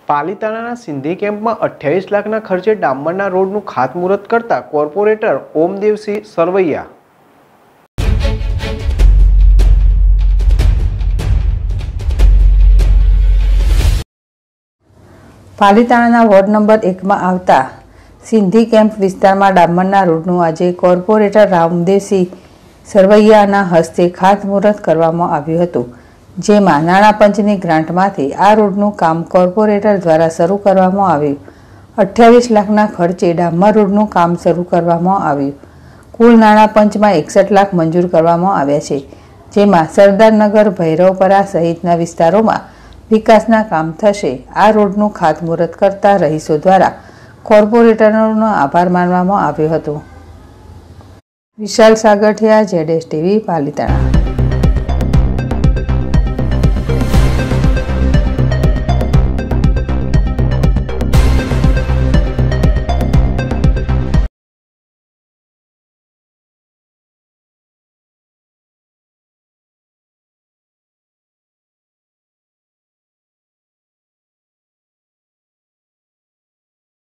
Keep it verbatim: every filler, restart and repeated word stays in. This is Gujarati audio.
પાલીતાણાના સિંધી કેમ્પમાં અઠ્યાવીસ લાખના ખર્ચે ડામરના રોડનું ખાતમુહૂર્ત કરતા કોર્પોરેટર ઓમદેવસિંહ સરવૈયા। પાલીતાણાના વોર્ડ નંબર એકમાં આવતા સિંધી કેમ્પ વિસ્તારમાં ડામરના રોડનું આજે કોર્પોરેટર રામદેવસિંહ સરવૈયાના હસ્તે ખાતમુહૂર્ત કરવામાં આવ્યું હતું, જેમાં નાણાં પંચની ગ્રાન્ટમાંથી આ રોડનું કામ કોર્પોરેટર દ્વારા શરૂ કરવામાં આવ્યું। અઠ્યાવીસ લાખના ખર્ચે ડામર રોડનું કામ શરૂ કરવામાં આવ્યું। કુલ નાણાં પંચમાં એકસઠ લાખ મંજૂર કરવામાં આવ્યા છે, જેમાં સરદારનગર, ભૈરવપરા સહિતના વિસ્તારોમાં વિકાસના કામ થશે। આ રોડનું ખાતમુહૂર્ત કરતા રહીશો દ્વારા કોર્પોરેટરનો આભાર માનવામાં આવ્યો હતો। વિશાલ સાગઠિયા, જેડેશ ટીવી, પાલીતાણા।